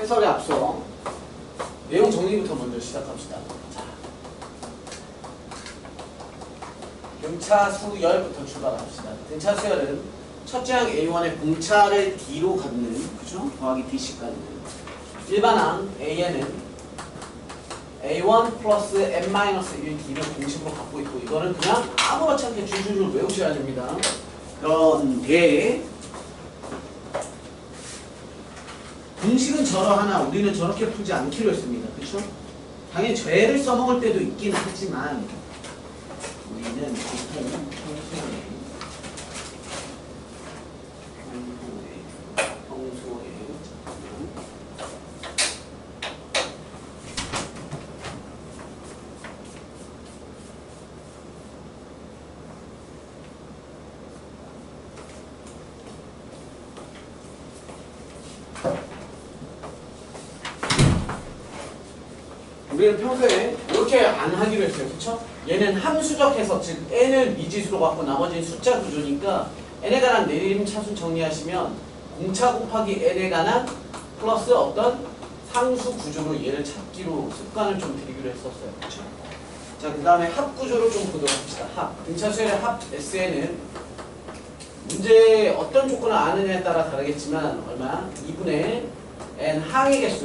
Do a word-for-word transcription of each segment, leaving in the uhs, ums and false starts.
해설에 앞서 내용 정리부터 먼저 시작합시다. 자, 등차 수열부터 출발합시다. 등차 수열은 첫째 항 에이 원의 공차를 D로 갖는, 그죠? 더하기 D씩 갖는 일반 항 에이엔은 에이 원 플러스 엔 마이너스 일 D를 공식으로 갖고 있고, 이거는 그냥 아무렇지 않게 줄줄줄 외우셔야 됩니다. 그런데 공식은 저러하나 우리는 저렇게 풀지 않기로 했습니다. 그렇죠? 당연히 죄를 써먹을 때도 있긴 하지만 우리는 보통 평소에 평소에 우리는 평소에 이렇게 안 하기로 했어요. 그쵸? 얘는 함수적 해석, 즉 n을 미지수로 갖고 나머지는 숫자 구조니까 n에 관한 내림 차순 정리하시면 공차 곱하기 n에 관한 플러스 어떤 상수 구조로 얘를 찾기로 습관을 좀 들이기로 했었어요. 그쵸? 자, 그 다음에 합 구조를 좀 보도록 합시다. 합. 등차 수열의 합 에스엔은 문제 어떤 조건을 아느냐에 따라 다르겠지만 얼마? 이분의 n 항의 개수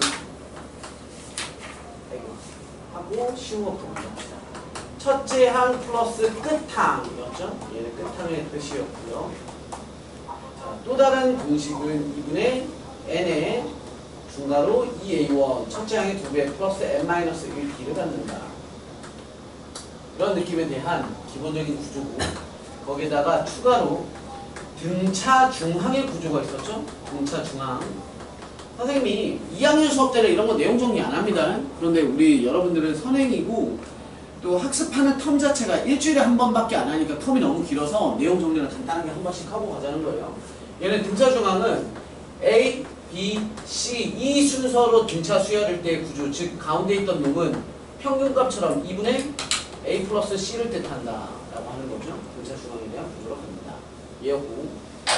하고 쉬운 것부터 먼저 합시다. 첫째 항 플러스 끝항이었죠? 얘는 끝항의 뜻이었고요. 자, 또 다른 공식은 이분의 n의 중괄호 이 에이 원 첫째 항의 두 배 플러스 엔 마이너스 일 D를 갖는다. 이런 느낌에 대한 기본적인 구조고, 거기에다가 추가로 등차 중항의 구조가 있었죠? 등차 중항. 선생님이 이 학년 수업 때는 이런 거 내용 정리 안 합니다. 그런데 우리 여러분들은 선행이고 또 학습하는 텀 자체가 일주일에 한 번밖에 안 하니까 텀이 너무 길어서 내용 정리를 간단하게 한 번씩 하고 가자는 거예요. 얘는 등차 중항은 A, B, C 이 순서로 등차 수열일 때의 구조, 즉 가운데 있던 놈은 평균값처럼 이분의 A 플러스 C를 뜻한다 라고 하는 거죠. 등차 중항에 대한 구조로 갑니다. 얘였고,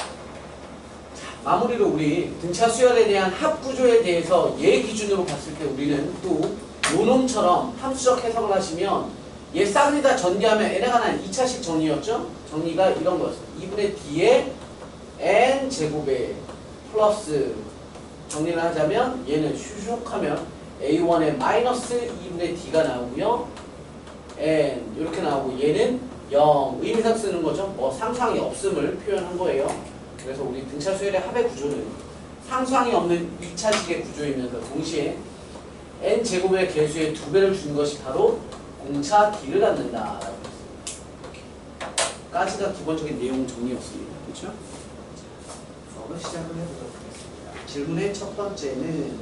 마무리로 우리 등차 수열에 대한 합 구조에 대해서 얘 기준으로 봤을 때 우리는 또 요놈처럼 함수적 해석을 하시면 얘 싹니다 전개하면 n에 관한 이 차식 정리였죠? 정리가 이런 거였어요. 이분의 D에 n 제곱에 플러스 정리를 하자면 얘는 슈슉하면 에이 원에 마이너스 이분의 D가 나오고요. n 이렇게 나오고 얘는 영 의미상 쓰는 거죠. 뭐 상상이 없음을 표현한 거예요. 그래서 우리 등차 수열의 합의 구조는 상상이 없는 이 차식의 구조이면서 동시에 n 제곱의 개수의 두 배를 준 것이 바로 공차 D를 갖는다 라고 했습니다. 까지가 기본적인 내용 정리였습니다. 그렇죠? 수업을 시작을 해보도록 하겠습니다. 질문의 첫 번째는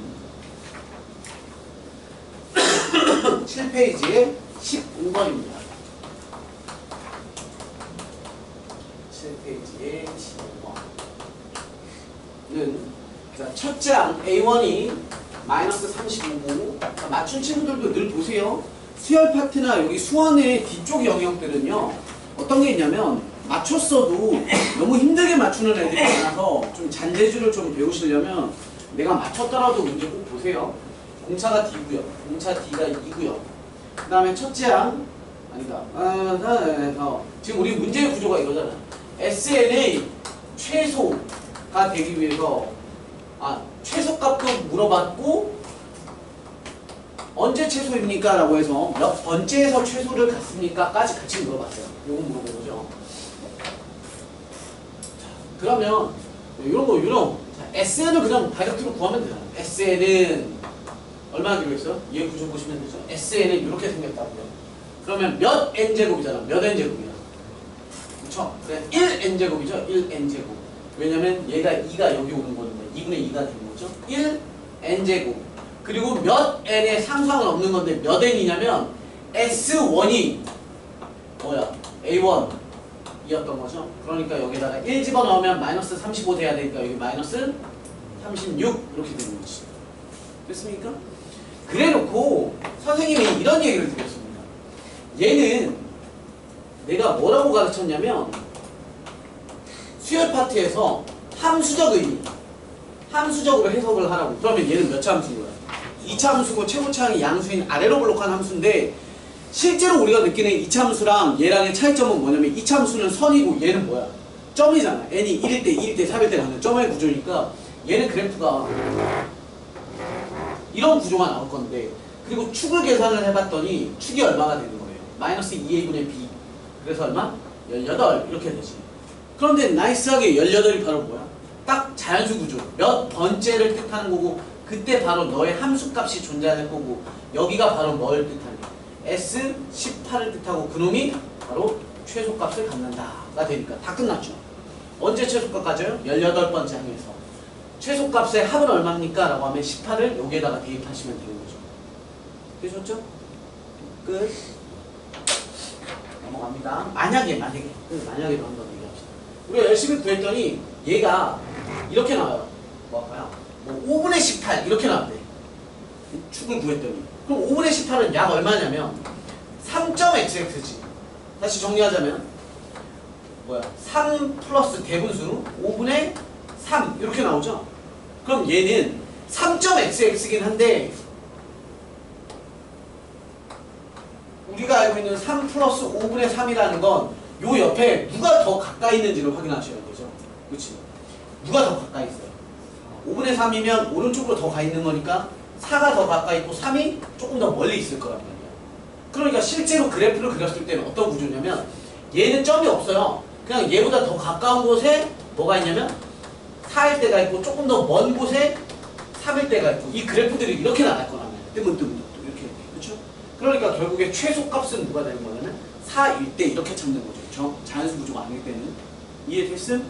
칠 페이지의 십오 번입니다. 칠 페이지의 십오 번. 는 자, 첫째 항 에이 원이 마이너스 삼십오고, 자, 맞춘 친구들도 늘 보세요. 수열 파트나 여기 수원의 뒤쪽 영역들은요 어떤 게 있냐면 맞췄어도 너무 힘들게 맞추는 애들이 많아서 좀 잔재주를 좀 배우시려면 내가 맞췄더라도 문제 꼭 보세요. 공차가 D고요. 공차 D가 이고요. 그 다음에 첫째 항 아니다. 아, 아, 아, 지금 우리 문제의 구조가 이거잖아. 에스엔의 최소가 되기 위해서 아 최소값도 물어봤고 언제 최소입니까? 라고 해서 몇 번째에서 최소를 갖습니까? 까지 같이 물어봤어요. 요거 물어본 거죠. 자, 그러면 요런 거 요런 자, 에스엔을 그냥 다이렉트로 구하면 되잖아. 에스엔은 얼마나 기록했어요? 얘 구조 보시면 되죠. 에스엔은 이렇게 생겼다고요. 그러면 몇 n제곱이잖아. 몇 n제곱이야. 그쵸? 그래 일 엔제곱이죠. 일 엔제곱. 왜냐면 얘가 이가 여기 오는 거니까 이분의 이가 되는 거죠. 일 엔제곱. 그리고 몇 n의 상수항은 없는 건데 몇 n이냐면 에스 원이 뭐야? 에이 원이었던 거죠. 그러니까 여기다가 일 집어넣으면 마이너스 삼십오 돼야 되니까 여기 마이너스 삼십육 이렇게 되는 거지. 됐습니까? 그래 놓고 선생님이 이런 얘기를 드렸습니다. 얘는 내가 뭐라고 가르쳤냐면 수열 파트에서 함수적 의미 함수적으로 해석을 하라고. 그러면 얘는 몇 차 함수인 거야? 이 차 함수고 최고차항이 양수인 아래로 블록한 함수인데 실제로 우리가 느끼는 이 차 함수랑 얘랑의 차이점은 뭐냐면 이 차 함수는 선이고 얘는 뭐야? 점이잖아. n이 일일 때, 이일 때, 삼일 때 가는 점의 구조니까 얘는 그래프가 이런 구조가 나올 건데 그리고 축을 계산을 해봤더니 축이 얼마가 되는 거예요? 마이너스 이 에이분의 b. 그래서 얼마? 열여덟 이렇게 되지. 그런데 나이스하게 열여덟이 바로 뭐야? 딱 자연수 구조. 몇 번째를 뜻하는 거고 그때 바로 너의 함수값이 존재할 거고 여기가 바로 뭘 뜻하냐? 에스 십팔을 뜻하고 그놈이 바로 최소값을 갖는다가 되니까 다 끝났죠. 언제 최소값 가져요? 열여덟 번째 항에서. 최소값의 합은 얼마입니까? 라고 하면 십팔을 여기에다가 대입하시면 되는 거죠. 되셨죠? 끝. 넘어갑니다. 만약에 만약에 만약에도 한번 얘기합시다. 우리가 열심히 구했더니 얘가 이렇게 나와요. 뭐 할까요? 뭐 오분의 십팔 이렇게 나왔대. 축을 구했더니 그럼 오분의 십팔은 약 얼마냐면 삼 점 엑스엑스지. 다시 정리하자면 뭐야? 삼 플러스 대분수 오분의 삼 이렇게 나오죠? 그럼 얘는 삼 점 엑스엑스긴 한데 우리가 알고 있는 삼 플러스 오분의 삼이라는 건 요 옆에 누가 더 가까이 있는지를 확인하셔야 되죠. 그치? 누가 더 가까이 있어요? 오분의 삼이면 오른쪽으로 더 가 있는 거니까 사가 더 가까이 있고 삼이 조금 더 멀리 있을 거란 말이야. 그러니까 실제로 그래프를 그렸을 때는 어떤 구조냐면 얘는 점이 없어요. 그냥 얘보다 더 가까운 곳에 뭐가 있냐면 사일 때가 있고 조금 더 먼 곳에 삼일 때가 있고 이 그래프들이 이렇게 나갈 거란 말이야. 뜨문뜨문 이렇게. 그렇죠? 그러니까 결국에 최소값은 누가 되는 거냐면 사일 때 이렇게 찾는 거죠. 정, 자연수 구조가 아닐 때는. 이해됐음?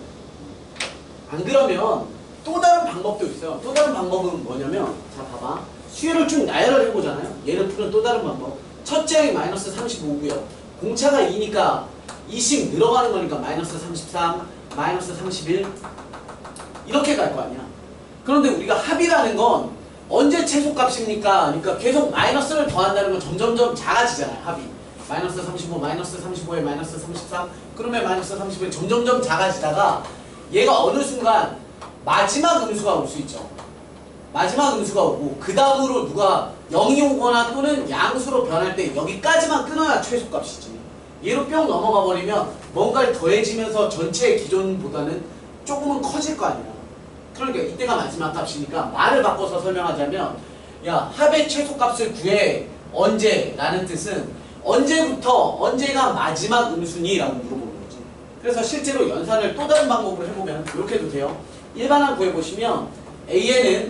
안 그러면 또 다른 방법도 있어요. 또 다른 방법은 뭐냐면 자 봐봐. 수열을 쭉 나열을 해보잖아요. 얘를 푸는 또 다른 방법. 첫째 항이 마이너스 삼십오고요. 공차가 이니까 이씩 늘어가는 거니까 마이너스 삼십삼, 마이너스 삼십일 이렇게 갈 거 아니야. 그런데 우리가 합이라는 건 언제 최소값입니까? 그러니까 계속 마이너스를 더한다는 건 점점점 작아지잖아요. 합이. 마이너스 삼십오, 마이너스 삼십오에 마이너스 삼십삼 그러면 마이너스 삼십오에 점점점 작아지다가 얘가 어느 순간 마지막 음수가 올 수 있죠. 마지막 음수가 오고 그 다음으로 누가 영이 오거나 또는 양수로 변할 때 여기까지만 끊어야 최소값이지. 얘로 뿅 넘어가 버리면 뭔가를 더해지면서 전체의 기존보다는 조금은 커질 거 아니야. 그러니까 이때가 마지막 값이니까 말을 바꿔서 설명하자면 야 합의 최소값을 구해 언제? 라는 뜻은 언제부터 언제가 마지막 음수니? 라고 물어보는 거지. 그래서 실제로 연산을 또 다른 방법으로 해보면 이렇게 해도 돼요. 일반항 구해보시면 에이엔은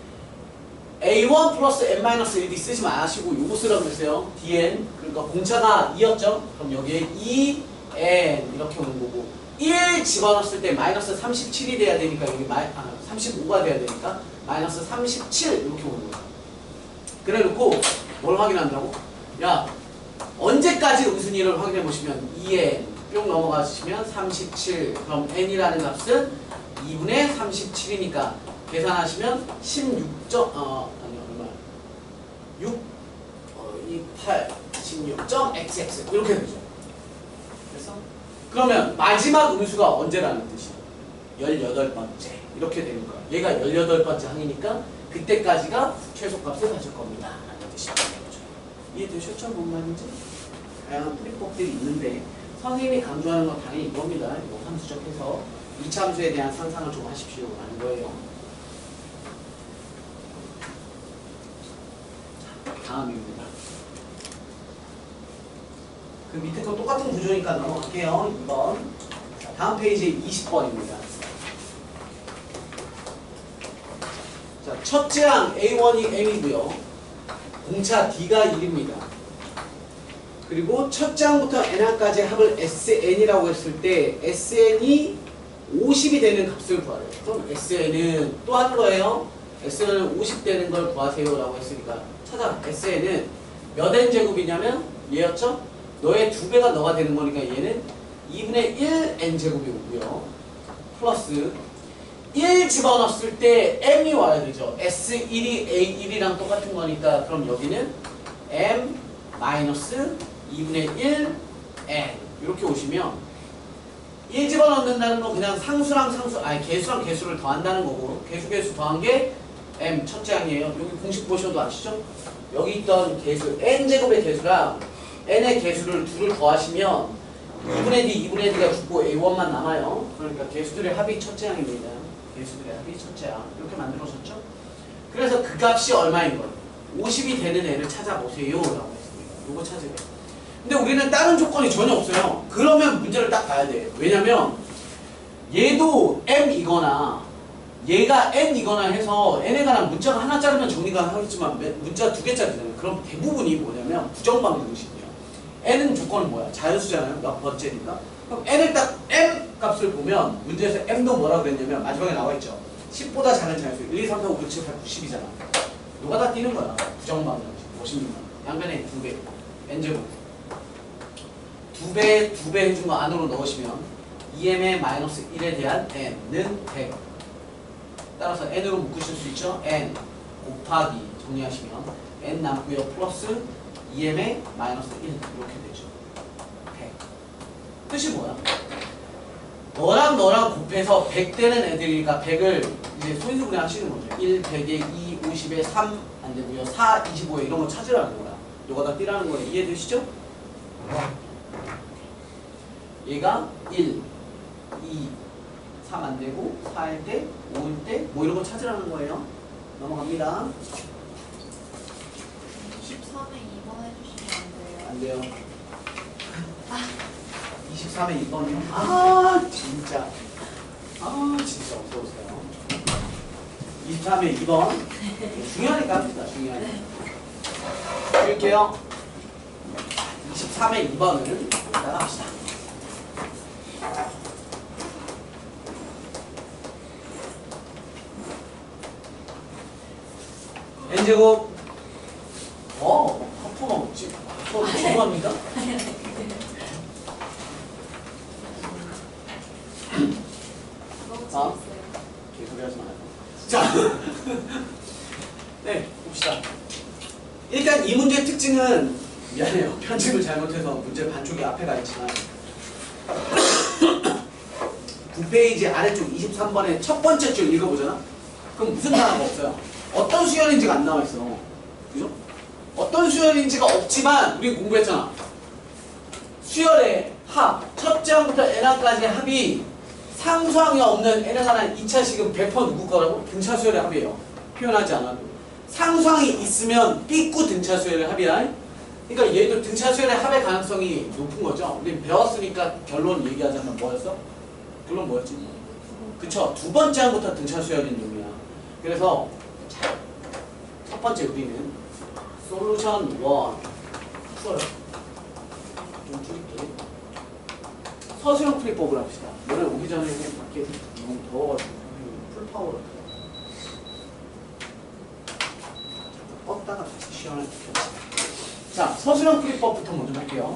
에이 원 플러스 엔 마이너스 일 디 쓰지 마시고 요거 쓰라고 했어요. 디엔 그러니까 공차가 이였죠? 그럼 여기에 이 엔 이렇게 오는 거고 일 집어넣었을 때 마이너스 삼십칠이 돼야 되니까 여기 마이, 아, 삼십오가 돼야 되니까 마이너스 삼십칠 이렇게 오는 거야. 그래 놓고 뭘 확인한다고? 야 언제까지 음순위를 확인해 보시면 이 엔 뿅 넘어가시면 삼십칠 그럼 n이라는 값은 이분의 삼십칠이니까 계산하시면 십육 점 어 아니 얼마 육 어, 이십팔 십육 점 엑스엑스 이렇게 되죠. 그래서 그러면 마지막 음수가 언제라는 뜻이야? 열여덟 번째 이렇게 되는 거야. 얘가 열여덟 번째 항이니까 그때까지가 최소값을 가질 겁니다. 라는 뜻이 되는 거죠. 이해되셨죠? 뭔 말인지? 다양한 풀이법들이 있는데 선생님이 강조하는 건 당연히 이겁니다. 이거 함수적 해서 이 차 함수에 대한 상상을 좀 하십시오. 라는 거예요. 자, 다음입니다. 그 밑에 거 똑같은 구조니까 넘어갈게요. 이 번. 자, 다음 페이지에 이십 번입니다. 자, 첫째 항 에이 원이 M이고요. 공차 D가 일입니다. 그리고 첫째 항부터 N항까지 합을 에스엔이라고 했을 때 에스엔이 오십이 되는 값을 구하래요. 그럼 에스엔은 또 하는 거예요. 에스엔은 오십 되는 걸 구하세요 라고 했으니까 찾아. 에스엔은 몇 n제곱이냐면 얘였죠? 너의 두 배가 너가 되는 거니까 얘는 이분의 일 엔제곱이 오고요. 플러스 일 집어넣었을 때 m이 와야 되죠. 에스 일이 에이 일이랑 똑같은 거니까 그럼 여기는 m 마이너스 이분의 일 n 이렇게 오시면 일 집어넣는다는 건 그냥 상수랑 상수, 아니 개수랑 개수를 더한다는 거고 개수 개수 더한 게 m 첫째 항이에요. 여기 공식 보셔도 아시죠? 여기 있던 개수 n제곱의 개수랑 n의 개수를 둘을 더하시면 이분의 d, 이분의 d가 죽고 에이 원만 남아요. 그러니까 개수들의 합이 첫째 항입니다. 개수들의 합이 첫째 항. 이렇게 만들어졌죠? 그래서 그 값이 얼마인 거예요? 오십이 되는 애를 찾아보세요 라고 했습니다. 요거 찾으래요. 근데 우리는 다른 조건이 전혀 없어요. 그러면 문제를 딱 봐야 돼. 왜냐면 얘도 m이거나 얘가 n이거나 해서 n에 관한 문자가 하나 자르면 정리가 하겠지만 문자 두 개짜리잖아요. 그럼 대부분이 뭐냐면 부정방 정식이에요. n은 조건은 뭐야? 자연수잖아요. 몇 번째니까. 그럼 n을 딱 m 값을 보면 문제에서 m도 뭐라고 그랬냐면 마지막에 나와있죠. 십보다 작은 자연수 일, 이, 삼, 사, 오, 육, 칠, 팔, 구, 십이잖아. 누가 다 띄는 거야. 부정방 정식. 오십육만. 양변에 두 배. n제곱. 두 배, 두 배 해준 거 안으로 넣으시면 이엠의 마이너스 일에 대한 n는 백. 따라서 n으로 묶으실 수 있죠. n 곱하기 정리하시면 n 남고요. 플러스 이엠의 마이너스 일 이렇게 되죠. 백. 뜻이 뭐야? 너랑 너랑 곱해서 백 되는 애들이니까 백을 이제 소인수분해 하시는 거죠. 일, 백에 이, 오십에 삼 안 되고요. 사, 이십오에 이런 거 찾으라는 거야. 요거 다 띠라는 거예요. 이해되시죠? 얘가 일, 이, 삼 안 되고 사일 때, 오일 때 뭐 이런 거 찾으라는 거예요. 넘어갑니다. 이십삼에 이 번 해주시면 안 돼요? 안 돼요. 이십삼에 이 번이요? 아 진짜. 아 진짜 어서오세요. 이십삼에 이 번 중요하니까 합시다. 중요하니까. 줄게요. 이십삼에 이 번을 나갑시다. n제곱 어? 하프가 지금 저 죄송합니다. 너무 아? 재밌어요. 개소리 하지 마요. 자, 네 봅시다. 일단 이 문제의 특징은 미안해요. 편집을 잘못해서 문제 반쪽이 앞에 가 있지만 구 페이지 아래쪽 이십삼 번의 첫 번째 줄 읽어보잖아? 그럼 무슨 단어가 없어요. 어떤 수열인지가 안 나와 있어. 그죠? 어떤 수열인지가 없지만 우리 공부했잖아. 수열의 합, 첫째 항부터 n항까지의 합이 상수항이 없는 n에 관한 이 차식은 백 퍼센트 누구 거라고? 등차 수열의 합이에요. 표현하지 않아도. 상수항이 있으면 삐꾸 등차 수열의 합이야. 그러니까 얘도 등차 수열의 합의 가능성이 높은 거죠. 우리 배웠으니까 결론 얘기하자면 뭐였어? 결론 뭐였지? 그쵸? 두 번째 항부터 등차 수열인 놈이야. 그래서 자, 첫 번째 우리는 솔루션 일 풀어요. 좀 줄일게. 서술형 풀이법을 합시다. 노래 오기 전에 밖에 너무 더워가지고 풀파워를 뻗다가 다시 시원하게 펴. 자, 서술형 풀이법부터 먼저 볼게요.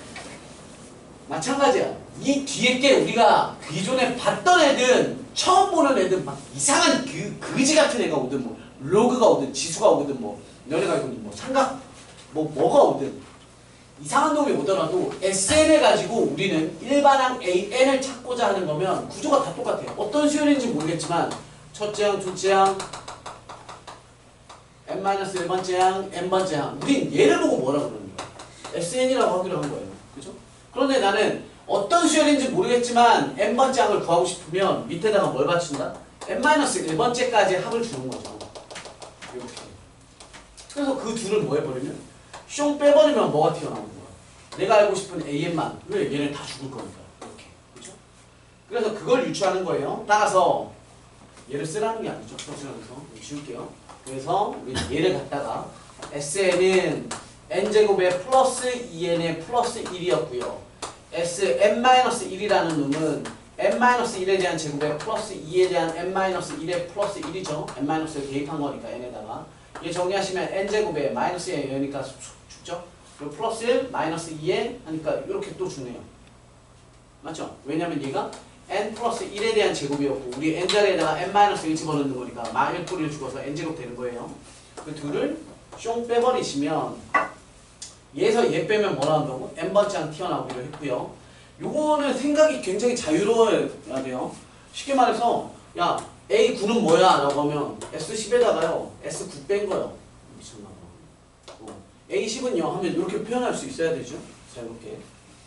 마찬가지야. 이 뒤에 게 우리가 기존에 봤던 애든 처음 보는 애든 막 이상한 그 거지 같은 애가 오든 뭐 로그가 오든 지수가 오든 뭐 너네가 이거는 뭐 삼각 뭐 뭐가 오든 이상한 놈이 오더라도 에스엔을 가지고 우리는 일반항 에이엔을 찾고자 하는 거면 구조가 다 똑같아요. 어떤 수열인지 모르겠지만 첫째 항, 둘째 항, 엔 마이너스 일 번째 항, n번째 항. 우린 얘를 보고 뭐라 그러는 거야? 에스엔이라고 하기로 한 거예요. 그죠? 그런데 나는 어떤 수열인지 모르겠지만 n번째 항을 구하고 싶으면 밑에다가 뭘 받친다? 엔 마이너스 일 번째까지 합을 주는 거죠. 이렇게. 그래서 그 둘을 뭐 해버리면 숑 빼버리면 뭐가 튀어나오는 거야? 내가 알고 싶은 에이엔만. 왜? 얘네 다 죽을 거니까. 이렇게. 그죠? 그래서 그걸 유추하는 거예요. 따라서 얘를 쓰라는 게 아니죠. 서술형에서. 지울게요. 그래서 우리 얘를 갖다가 에스엔은 n제곱의 플러스 이엔의 플러스 일이었고요. sn-일이라는 놈은 n-일에 대한 제곱의 플러스 이에 대한 n-일의 플러스 일이죠. n-를 대입한 거니까 n에다가. 얘 정리하시면 n제곱에 마이너스 일 여기니까 죽죠? 그리고 플러스 일, 마이너스 이에 하니까 이렇게 또 주네요. 맞죠? 왜냐면 얘가 n 플러스 일에 대한 제곱이었고 우리 n자리에다가 n-일 집어넣는 거니까 마 일 뿌리를 죽어서 n제곱 되는 거예요. 그 둘을 숑 빼버리시면 얘에서 얘 빼면 뭐 나온다고? n번째 항 튀어나오기로 했고요. 요거는 생각이 굉장히 자유로워야 돼요. 쉽게 말해서 야 에이 구는 뭐야? 라고 하면 에스 십에다가요 에스 구 뺀 거요. 미쳤나봐. 어. 에이 십은요 하면 이렇게 표현할 수 있어야 되죠. 자 이렇게.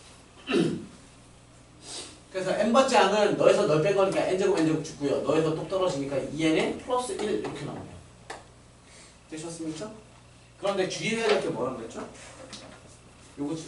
그래서 n번째 항은 너에서 널 뺀 거니까 n제곱 n제곱 죽고요. 너에서 똑 떨어지니까 이 엔에 플러스 일 이렇게 나오네요. 되셨습니까? 그런데 주의해야 될 게 뭐라고 그랬죠? 요거지.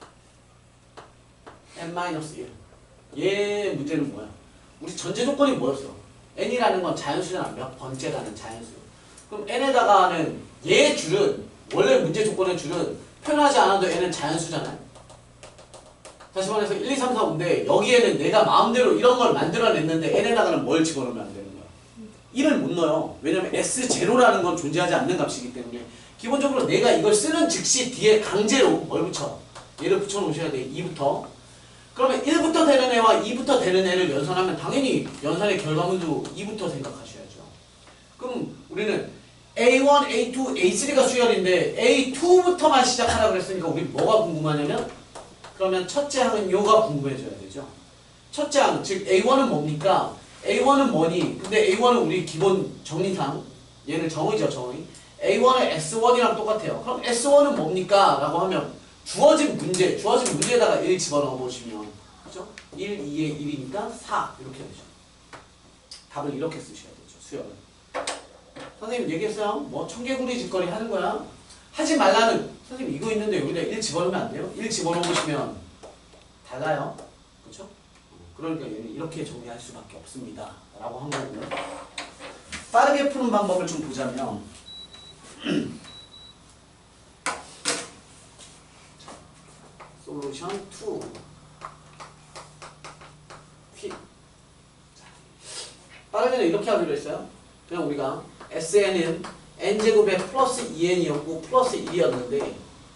엔 마이너스 일. 얘 문제는 뭐야? 우리 전제 조건이 뭐였어? n이라는 건 자연수잖아. 몇 번째라는 자연수. 그럼 n에다가는 얘 줄은 원래 문제 조건의 줄은 표현하지 않아도 n은 자연수잖아요. 다시 말해서 일, 이, 삼, 사, 오인데 여기에는 내가 마음대로 이런 걸 만들어냈는데 n에다가는 뭘 집어넣으면 안 되는 거야? 일을 못 넣어요. 왜냐면 에스 제로라는 건 존재하지 않는 값이기 때문에 기본적으로 내가 이걸 쓰는 즉시 뒤에 강제로 뭘 붙여? 얘를 붙여놓으셔야 돼. 이부터. 그러면 일부터 되는 애와 이부터 되는 애를 연산하면 당연히 연산의 결과물도 이부터 생각하셔야죠. 그럼 우리는 에이 원, 에이 투, 에이 쓰리가 수열인데 에이 투부터만 시작하라 그랬으니까 우리 뭐가 궁금하냐면 그러면 첫째 항은 요가 궁금해져야 되죠. 첫째 항, 즉 에이 원은 뭡니까? 에이 원은 뭐니? 근데 에이 원은 우리 기본 정리상 얘는 정의죠, 정의. 에이 원은 에스 원이랑 똑같아요. 그럼 에스 원은 뭡니까? 라고 하면 주어진 문제, 주어진 문제에다가 일 집어넣어 보시면 그죠? 일, 이에 일이니까 사 이렇게 되죠. 답을 이렇게 쓰셔야 되죠, 수열은. 선생님 얘기했어요. 뭐 청개구리 짓거리 하는 거야. 하지 말라는 선생님 이거 있는데 여기다 일 집어넣으면 안 돼요? 일 집어넣어 보시면 달라요. 그렇죠? 그러니까 얘는 이렇게 정리할 수밖에 없습니다. 라고 한 거고요. 빠르게 푸는 방법을 좀 보자면 솔루션 투 퀵. 빠르게는 이렇게 하기로 했어요. 그냥 우리가 에스엔은 n제곱에 플러스 이 엔이었고 플러스 일이었는데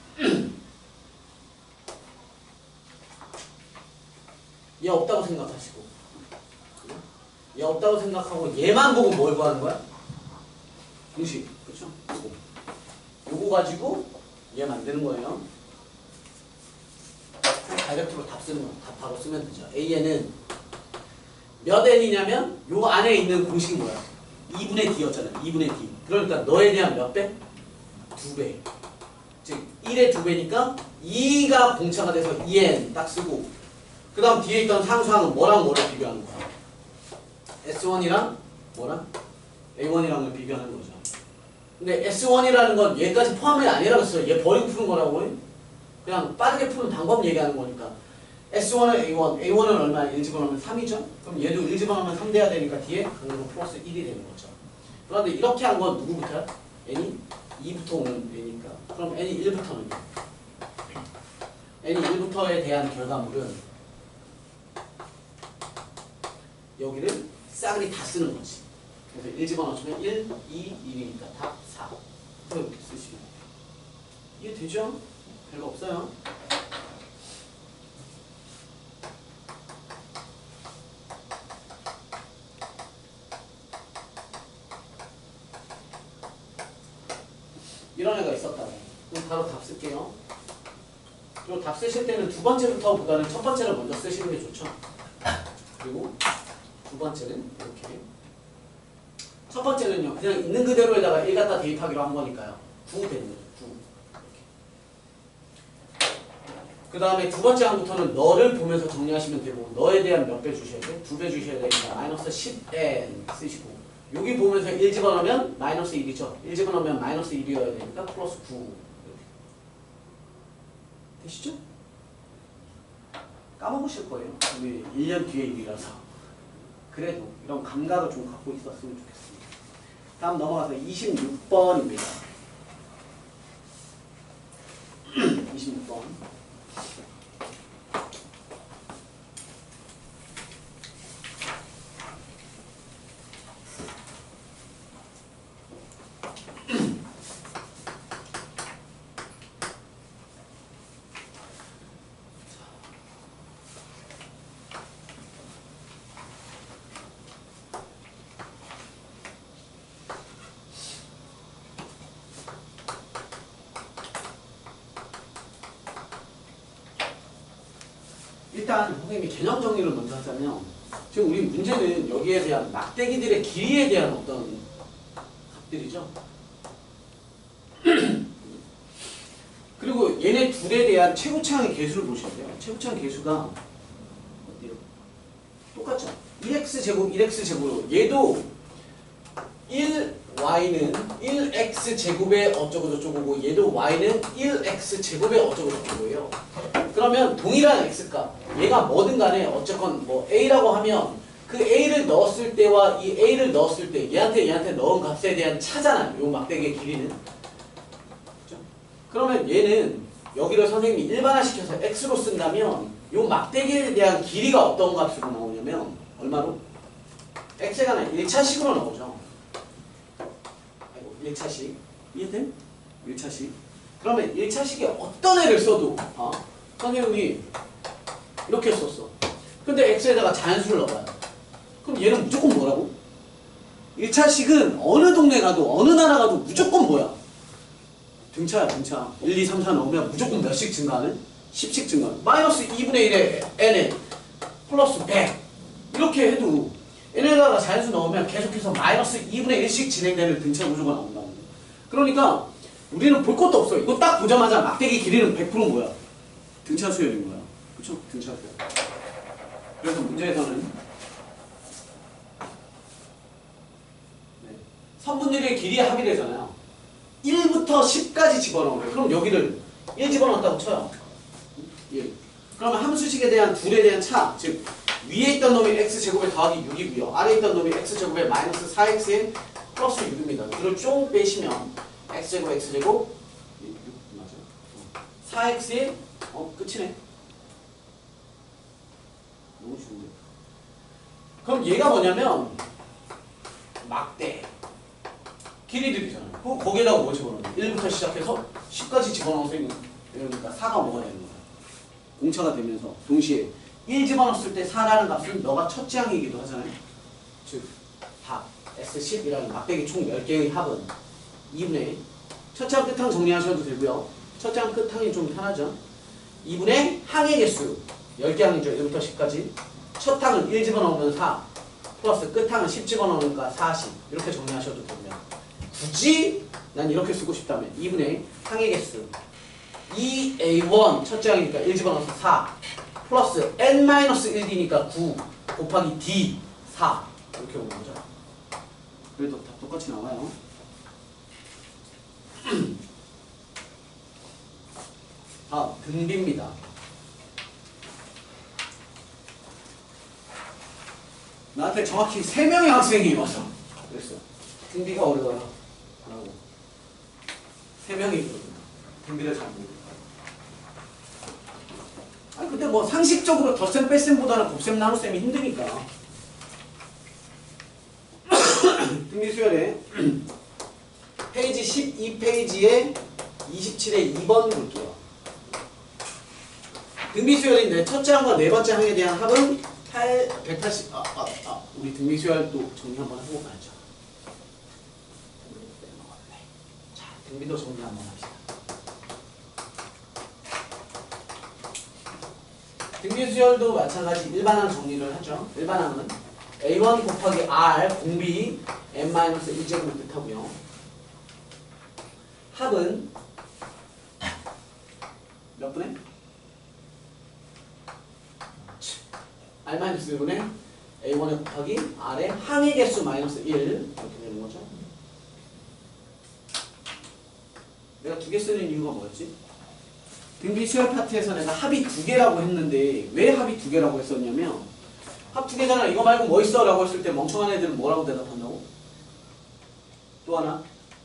얘 없다고 생각하시고 얘 없다고 생각하고 얘만 보고 뭘 구하는 거야? 공식. 그렇죠? 요거. 요거 가지고 얘 만드는 거예요. 다이렉트로 답 쓰는 거. 답 바로 쓰면 되죠. 에이엔은 몇 n이냐면 요 안에 있는 공식이 뭐야? 이분의 d였잖아요. 이분의 d. 그러니까 너에 대한 몇 배? 두 배. 즉 일의 두 배니까 이가 공차가 돼서 이 엔 딱 쓰고 그 다음 뒤에 있던 상수항은 뭐랑 뭐를 비교하는 거야? 에스 원이랑 뭐랑? 에이 원이랑을 비교하는 거죠. 근데 에스 원이라는 건 얘까지 포함이 아니라고 했어요. 얘 버리고 푸는 거라고. 그냥 빠르게 푸는 방법 얘기하는 거니까. 에스 원은 에이 원, 에이 원은 얼마야? 일 집어넣으면 삼이죠? 그럼 얘도 일 집어넣으면 삼 돼야 되니까 뒤에 강으로 플러스 일이 되는 거죠. 그런데 이렇게 한 건 누구부터야? n이 이부터 오는 n이니까. 그럼 n이 일부터는 n이 일부터에 대한 결과물은 여기를 싸그리 다 쓰는 거지. 그래서 일 집어넣으면 일, 이, 일이니까 답 사. 이렇게 쓰시면 이해 되죠? 별거 없어요. 이런 애가 있었다고. 그럼 바로 답 쓸게요. 그리고 답 쓰실 때는 두 번째부터 보다는 첫 번째를 먼저 쓰시는 게 좋죠. 그리고 두 번째는 이렇게. 첫 번째는요. 그냥 있는 그대로에다가 일 갖다 대입하기로 한 거니까요. 구 되는 거죠. 구. 그 다음에 두 번째 항부터는 너를 보면서 정리하시면 되고 너에 대한 몇 배 주셔야 돼? 두 배 주셔야 되니까 마이너스 십 엔 쓰시고 여기 보면서 일 집어넣으면 마이너스 일이죠. 일 집어넣으면 마이너스 일이어야 되니까 플러스 구. 이렇게. 되시죠? 까먹으실 거예요. 우리 일 년 뒤에 일이라서. 그래도 이런 감각을 좀 갖고 있었으면 좋겠습니다. 다음 넘어가서 이십육 번입니다. 이십육 번. 일단 선생님이 개념 정리를 먼저 하자면 지금 우리 문제는 여기에 대한 막대기들의 길이에 대한 어떤 값들이죠. 그리고 얘네 둘에 대한 최고차항의 개수를 보셔야 돼요. 최고차항 개수가 어디로? 똑같죠. 일 엑스 제곱 일 엑스 제곱으로 얘도 일 와이는 일 엑스 제곱에 어쩌고 저쩌고고 얘도 y는 일 엑스 제곱에 어쩌고 저쩌고예요. 그러면 동일한 x값 얘가 뭐든 간에 어쨌건 뭐 a라고 하면 그 a를 넣었을 때와 이 a를 넣었을 때 얘한테 얘한테 넣은 값에 대한 차잖아요. 요 막대기의 길이는. 그렇죠? 그러면 얘는 여기를 선생님이 일반화시켜서 x로 쓴다면 요 막대기에 대한 길이가 어떤 값으로 나오냐면 얼마로? x가 아니라 일 차식으로 나오죠. 일 차식 이해돼? 일 차식 그러면 일 차식에 어떤 애를 써도 어? 선생님이 이렇게 썼어. 근데 x에다가 자연수를 넣어요. 그럼 얘는 무조건 뭐라고? 일 차식은 어느 동네 가도 어느 나라 가도 무조건 뭐야? 등차야 등차. 일, 이, 삼, 사 넣으면 무조건 몇씩 증가하는? 십씩 증가하는. 마이너스 이분의 일에 n에 플러스 백 이렇게 해도 n에다가 자연수 넣으면 계속해서 마이너스 이분의 일씩 진행되는 등차 구조가 나온다고. 그러니까 우리는 볼 것도 없어. 이거 딱 보자마자 막대기 길이는 백 퍼센트 뭐야? 등차 수열인 거야. 그쵸? 등차 수열. 그래서 문제에서는 네. 선분율의 길이의 합이래잖아요. 일부터 십까지 집어넣으래. 그럼 여기를 일 집어넣었다고 쳐요. 일. 그러면 함수식에 대한 둘에 대한 차, 즉 위에 있던 놈이 x제곱에 더하기 육이고요. 아래에 있던 놈이 x제곱에 마이너스 사 엑스에 플러스 육입니다. 이걸 쭉 빼시면 x제곱 x제곱 육 맞아요. 사 엑스에 어 끝이네. 너무 쉬운데. 그럼 얘가 뭐냐면 막대 길이들이잖아요. 그럼 거기에다가 뭐 집어넣어요? 일부터 시작해서 십까지 집어넣어서 이러니까 사가 뭐가 되는 거야? 공차가 되면서 동시에 일 집어넣었을 때 사라는 값은 너가 첫째 항이기도 하잖아요. 즉 합 에스 십이라는 막대기 총 열 개의 합은 이분의 첫째 항 끝항 정리하셔도 되고요. 첫째 항 끝항이 좀 편하죠. 이분의 항의 개수 열 개 항이죠. 일부터 십까지. 첫 항은 일 집어넣으면 사 플러스 끝항은 십 집어넣으니까 사십 이렇게 정리하셔도 되고요. 굳이 난 이렇게 쓰고 싶다면 이분의 항의 개수 이 에이 원 첫째 항이니까 일 집어넣어서 사 플러스 엔 일 디니까 구 곱하기 디 사 이렇게 오는 거죠. 그래도 다 똑같이 나와요. 다음 등비입니다. 나한테 정확히 세 명의 학생이 와서 그랬어요. 등비가 어려워요. 라고 세 명이 있거든요. 등비를 잘 모르고. 아니 근데 뭐 상식적으로 덧셈 뺄셈보다는 곱셈 나눗셈이 힘드니까. 등비 수열에 페이지 십이 페이지에 이십칠에 이 번 볼게요. 등비 수열인데 첫째 항과 네 번째 항에 대한 합은 팔, 백팔십. 아, 아, 아, 우리 등비 수열도 정리 한번 해보고 가야죠. 자, 등비도 정리 한번 합시다. 등비 수열도 마찬가지 일반항 정리를 하죠. 일반항은 에이 원 곱하기 R 공비 엔 일 제곱을 뜻하고요. 합은 몇 분의? R 일 분의 에이 원에 곱하기 R의 항의 개수 마이너스 일 이렇게 되는 거죠. 내가 두 개 쓰는 이유가 뭐였지? 등비 수열 파트에서 내가 합이 두 개라고 했는데 왜 합이 두 개라고 했었냐면 합 두 개잖아. 이거 말고 뭐 있어? 라고 했을 때 멍청한 애들은 뭐라고 대답한다고? 또 하나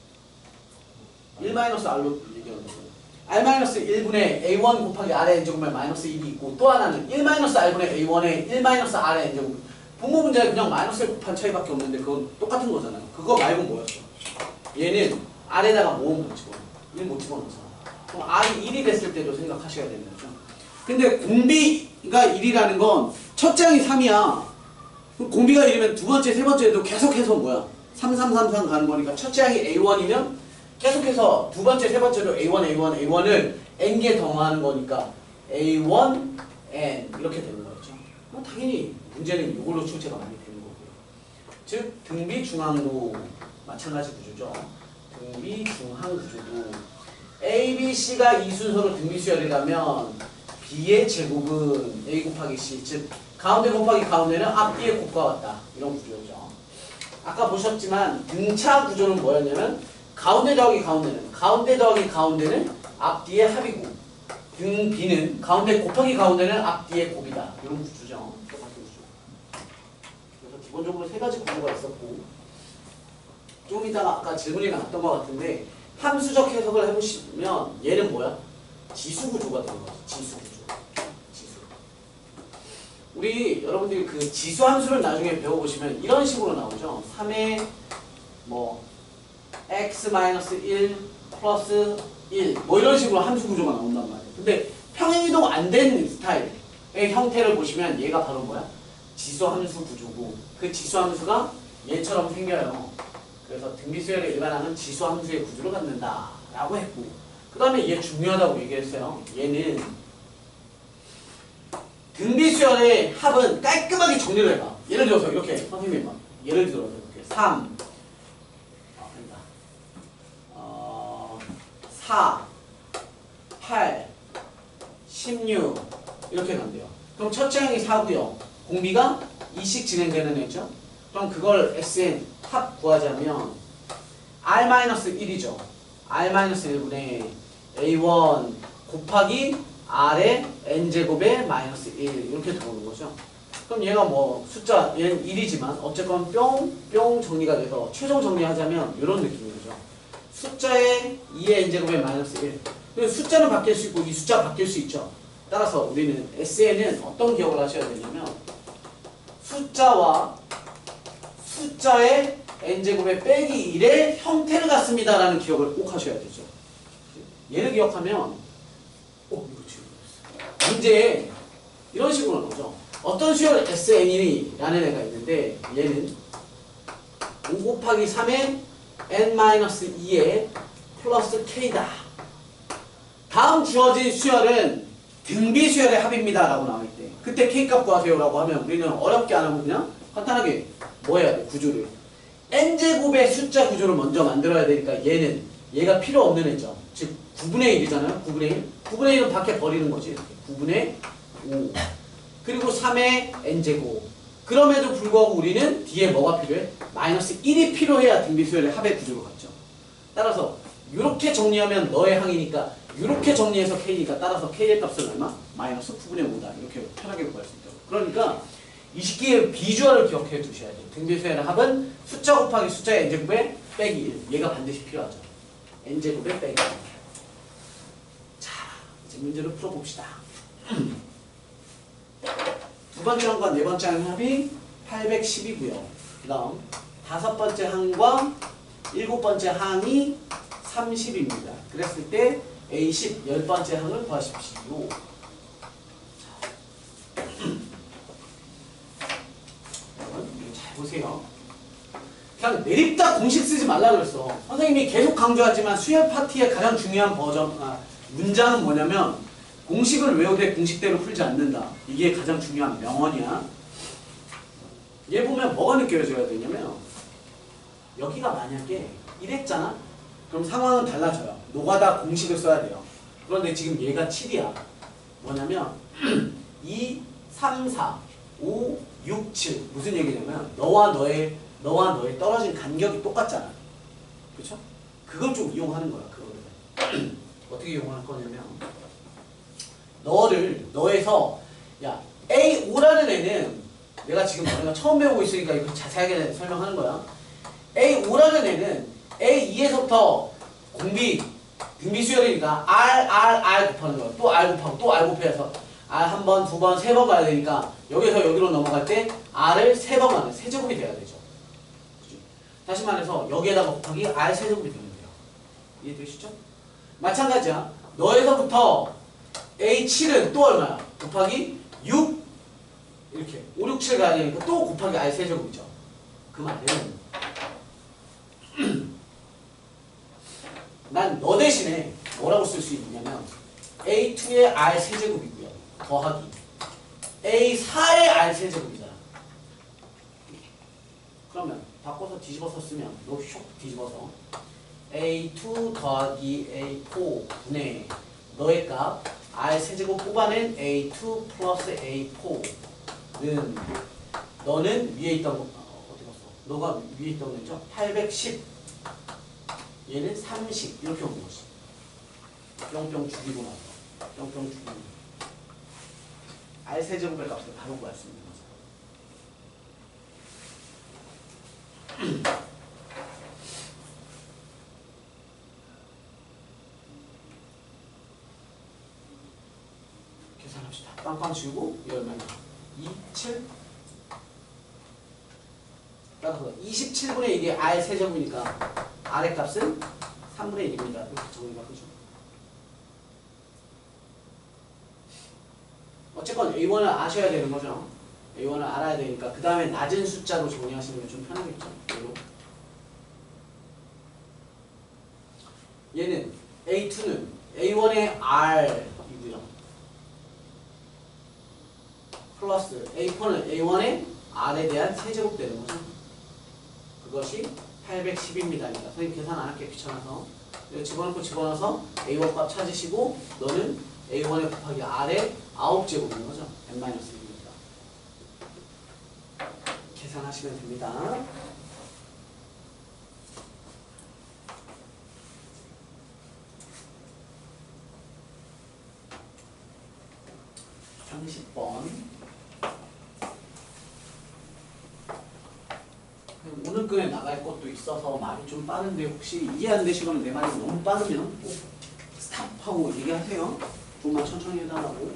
일 마이너스 R로 얘기하는 거예요. R 일 분의 에이 원 곱하기 R의 n제곱에 마이너스 일이 있고 또 하나는 일 마이너스 R 분의 에이 원에 일 마이너스 R의 n제곱. 분모 분자에 그냥 마이너스 일 곱한 차이밖에 없는데 그건 똑같은 거잖아요. 그거 말고 뭐였어? 얘는 R에다가 모음 못 집어넣어. 일 못 집어넣잖아. 그럼 R이 일이 됐을 때도 생각하셔야 되는 거죠. 근데 공비가 일이라는 건 첫째 항이 삼이야. 공비가 일이면 두 번째, 세 번째도 계속해서 뭐야? 삼, 삼, 삼, 삼 가는 거니까 첫째 항이 에이 원이면 계속해서 두 번째, 세 번째도 에이 원, 에이 원, 에이 원을 n개 더하는 거니까 에이 원, n 이렇게 되는 거죠. 뭐 당연히 문제는 이걸로 출제가 많이 되는 거고요. 즉 등비 중항도 마찬가지 구조죠. 등비 중항 구조도 A, B, C가 이 순서로 등비 수열이라면 B의 제곱은 A 곱하기 C, 즉 가운데 곱하기 가운데는 앞뒤의 곱과 같다. 이런 구조죠. 아까 보셨지만 등차 구조는 뭐였냐면 가운데 더하기 가운데는 가운데 더하기 가운데는 앞뒤의 합이고 등 B는 가운데 곱하기 가운데는 앞뒤의 곱이다. 이런 구조죠. 그래서 기본적으로 세 가지 구조가 있었고 좀 이따가 아까 질문이 나왔던 것 같은데 함수적 해석을 해보시면 얘는 뭐야? 지수 구조가 되는 거죠. 지수 구조. 지수. 우리 여러분들이 그 지수 함수를 나중에 배워보시면 이런 식으로 나오죠. 삼의 뭐 x 일 플러스 일 뭐 이런 식으로 함수 구조가 나온단 말이에요. 근데 평행이동 안 된 스타일의 형태를 보시면 얘가 바로 뭐야? 지수 함수 구조고 그 지수 함수가 얘처럼 생겨요. 그래서 등비수열의 일반항은 지수 함수의 구조를 갖는다 라고 했고 그 다음에 얘 중요하다고 얘기했어요. 얘는 등비수열의 합은 깔끔하게 정리를 해봐. 예를 들어서 이렇게 선생님이 막 예를 들어서 이렇게 삼 어, 아니다. 어, 사 팔 십육 이렇게 간대요. 그럼 첫째 항이 사고요. 공비가 이씩 진행되는 애죠. 그럼 그걸 xn 합 구하자면 r 일이죠. r 일분의 에이 원 곱하기 r의 n제곱의 마이너스 일 이렇게 들어오는 거죠. 그럼 얘가 뭐 숫자 얘는 일이지만 어쨌건 뿅 뿅 정리가 돼서 최종 정리하자면 이런 느낌이죠. 숫자의 이의 n제곱의 마이너스 일. 숫자는 바뀔 수 있고 이 숫자가 바뀔 수 있죠. 따라서 우리는 에스엔은 어떤 기억을 하셔야 되냐면 숫자와 숫자의 n제곱의 빼기 일의 형태를 갖습니다 라는 기억을 꼭 하셔야 되죠. 얘를 기억하면 어? 이거 지금 문제에 이런 식으로 나오죠. 어떤 수열 에스엔이라는 애가 있는데 얘는 오 곱하기 삼의 엔 이의 플러스 k다. 다음 주어진 수열은 등비 수열의 합입니다 라고 나올 때 그때 k값 구하세요 라고 하면 우리는 어렵게 안 하고 그냥 간단하게 뭐 해야 돼? 구조를 n제곱의 숫자 구조를 먼저 만들어야 되니까 얘는 얘가 필요 없는 애죠. 즉 구분의 일이잖아요. 구분의 일. 구분의 일은 밖에 버리는 거지. 이렇게. 구분의 오. 그리고 삼의 n제곱. 그럼에도 불구하고 우리는 뒤에 뭐가 필요해? 마이너스 일이 필요해야 등비수열의 합의 구조로 갔죠. 따라서 이렇게 정리하면 너의 항이니까 이렇게 정리해서 k니까 따라서 k의 값은 얼마? 마이너스 구분의 오다. 이렇게 편하게 구할 수 있죠. 그러니까 이 식기의 비주얼을 기억해 두셔야 돼요. 등비수열의 합은 숫자 곱하기 숫자의 n제곱에 빼기 일. 얘가 반드시 필요하죠. n제곱에 빼기 일. 자, 이제 문제를 풀어봅시다. 두 번째 항과 네 번째 항의 합이 팔백십이고요. 그 다음 다섯 번째 항과 일곱 번째 항이 삼십입니다. 그랬을 때 에이 십, 열 번째 항을 구하십시오. 잘 보세요. 그냥 내립다 공식 쓰지 말라 그랬어. 선생님이 계속 강조하지만 수열 파티의 가장 중요한 버전, 아, 문장은 뭐냐면 공식을 외우되 공식대로 풀지 않는다. 이게 가장 중요한 명언이야. 얘 보면 뭐가 느껴져야 되냐면 여기가 만약에 이랬잖아? 그럼 상황은 달라져요. 노가다 공식을 써야 돼요. 그런데 지금 얘가 칠이야. 뭐냐면 이, 삼, 사, 오, 육, 칠 무슨 얘기냐면 너와 너의 너와 너의 떨어진 간격이 똑같잖아. 그렇죠? 그걸 좀 이용하는 거야. 그거를 어떻게 이용할 거냐면 너를 너에서 야 에이 오라는 애는 내가 지금 너네가 처음 배우고 있으니까 이거 자세하게 설명하는 거야. 에이 오라는 애는 에이 이에서부터 공비 등비 수열이니까 R, R, R 곱하는 거야. 또 R 곱하고 또 R 곱해서 R 한 번, 두 번, 세 번 가야 되니까 여기서 여기로 넘어갈 때 R을 세 번 가는 세제곱이 돼야 되죠. 그치? 다시 말해서 여기에다가 곱하기 R 세제곱이 되면 돼요. 이해되시죠? 마찬가지야. 너에서부터 에이 칠은 또 얼마야? 곱하기 육 이렇게 오, 육, 칠 가야 되니까 또 곱하기 R 세제곱이죠. 그 말은 난 너 대신에 뭐라고 쓸 수 있냐면 에이 투의 R 세제곱이고요. 더하기 에이 사의 R 세제곱이잖아. 그러면 바꿔서 뒤집어서 쓰면 너 슉 뒤집어서 에이 투 더하기 에이 사 분의 너의 값 R 세제곱 뽑아낸 에이 투 플러스 에이 사는 너는 위에 있던 거 어, 어디 갔어? 너가 위에 있던 거 있죠? 팔백십 얘는 삼십 이렇게 오는 거지. 뿅뿅 죽이고 나서 뿅뿅 죽이고 R 세제곱의 값을 바로 구할 수 있는 거죠. 계산합시다. 빵빵 지우고 이 얼마냐? 이, 칠 따라서 이십칠분의 일이 R 세제곱이니까 R의 값은 삼분의 일입니다. 이렇게 정리가 그죠? 어쨌건 에이 원을 아셔야 되는 거죠. 에이 원을 알아야 되니까 그 다음에 낮은 숫자로 정리하시는 게 좀 편하겠죠. 얘로. 얘는 에이 투는 에이 원의 R이고요. 플러스 에이 사는 에이 원의 R에 대한 세제곱 되는 거죠. 그것이 팔백십입니다. 선생님 계산 안 할게 귀찮아서. 집어넣고 집어넣어서 에이 원 값 찾으시고 너는 에이 원에 곱하기 R에 아홉 제곱인 거죠. 엔 마이너스 일입니다. 계산하시면 됩니다. 삼십 번. 오늘 끈에 나갈 것도 있어서 말이 좀 빠른데 혹시 이해 안 되시거나 내 말이 너무 빠르면 꼭 스탑하고 얘기하세요. 조금만 천천히 해달라고.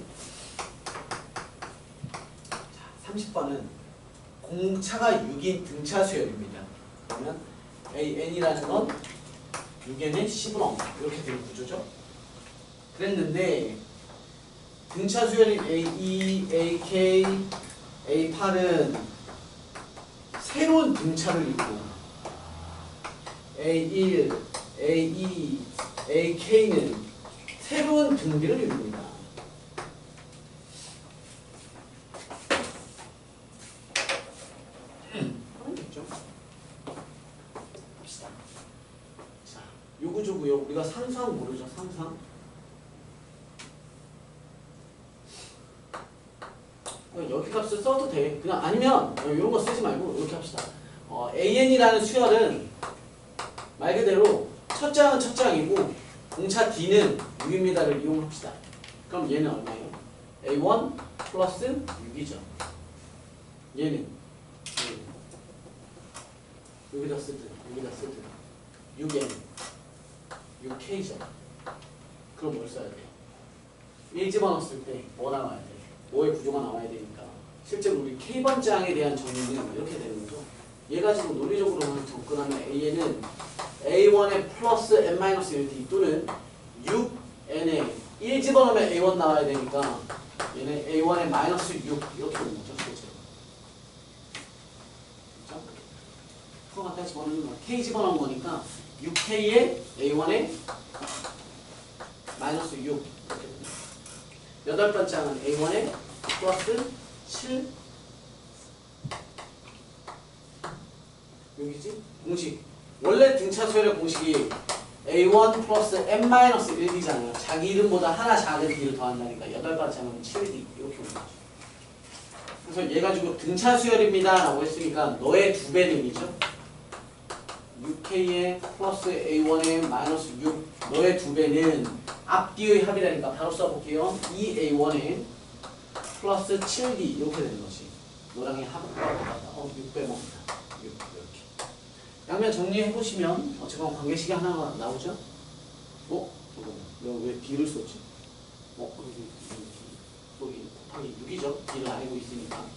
자, 삼십 번은 공차가 육인 등차 수열입니다. 그러면 에이엔이라는 건 육엔의 십으로 이렇게 되는 구조죠. 그랬는데 등차 수열인 에이이, 에이케이, 에이팔은 새로운 등차를 이루고 에이일, 에이이, 에이케이는 새로운 등비를 이룹니다. 알겠죠? 봅시다. 자, 요 구조고요. 우리가 상상 모르죠? 상상. 여기 값을 써도 돼. 그냥 아니면 이런 거 쓰지 말고 이렇게 합시다. 어, 에이엔이라는 수열은 말 그대로 첫 장은 첫 장이고 공차 D는 육입니다를 이용합시다. 그럼 얘는 얼마예요? 에이 원 플러스 육이죠. 얘는, 얘는 여기다 쓰든 여기다 쓰든 육엔 육 케이죠. 그럼 뭘 써야 돼요? 일 집어넣었을 때 뭐 나와야 돼? 오의 구조가 나와야 되니까 실제로 우리 K번장에 대한 정리는 이렇게 되는 거죠. 얘 가지고 논리적으로 접근하면 에이엔은 에이 원에 플러스 엔 마이너스 일 또는 육 엔에 일 집어넣으면 에이 원 나와야 되니까 얘는 에이 원에 마이너스 육 이렇게 오는 거죠. 실제로. 그렇죠? 그거 갖다 집어넣는 거 K 집어넣은 거니까 육 케이에 에이 원에 마이너스 육 이렇게 됩니다. 여덟 번째는 에이 원에 플러스 칠 여기지? 공식 원래 등차 수열의 공식이 에이 원 플러스 엔 마이너스 일 디잖아요. 자기 이름보다 하나 작은 D를 더한다니까 여덟 번째는 칠 디 이렇게 오는 거죠. 그래서 얘 가지고 등차 수열입니다 라고 했으니까 너의 두 배등이죠. 육 케이에 플러스 에이 원에 마이너스 육 너의 두 배는 앞뒤의 합이라니까 바로 써볼게요. 이 에이 원에 플러스 칠 디 이렇게 되는 거지. 너랑의 합과 똑같다. 어, 육 빼먹는다. 육 이렇게. 양면 정리해보시면 어쨌건 관계식이 하나가 나오죠? 어? 잠깐만. 왜 D를 썼지? 어? 여기, 여기 곱하기 육이죠? D를 알고 있으니까.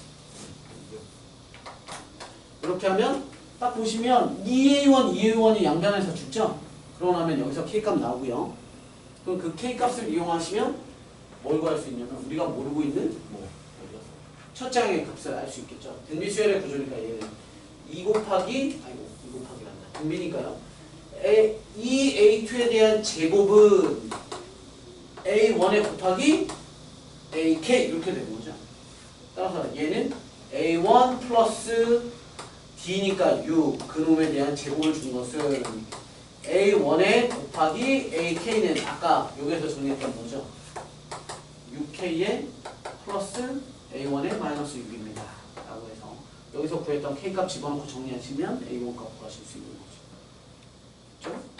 이렇게 하면 딱 보시면 이 에이 원, 이 에이 원이 양변에서 죽죠? 그러고 나면 여기서 K값 나오고요. 그럼 그 K값을 이용하시면 뭘 구할 수 있냐면 우리가 모르고 있는 뭐 첫 장의 값을 알 수 있겠죠. 등비수열의 구조니까 얘는 이 곱하기 아이고 이 곱하기란다. 등비니까요. 이 에이 투에 대한 제곱은 에이 원에 곱하기 에이케이 이렇게 되는 거죠. 따라서 얘는 에이 원 플러스 D니까 육, 그놈에 대한 제곱을 준 것은 에이 원에 곱하기 에이케이는 아까 여기서 정리했던 거죠. 육 케이에 플러스 에이 원에 마이너스 육입니다. 라고 해서 여기서 구했던 K 값 집어넣고 정리하시면 에이 원 값 구하실 수 있는 거죠. 그렇죠?